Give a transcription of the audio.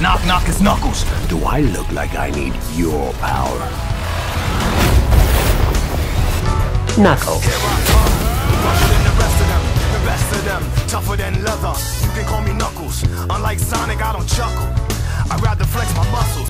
Knock knock is Knuckles. Do I look like I need your power? Knuckles. Tougher than the rest of them, the best of them, tougher than leather. You can call me Knuckles. Unlike Sonic, I don't chuckle. I'd rather flex my muscles.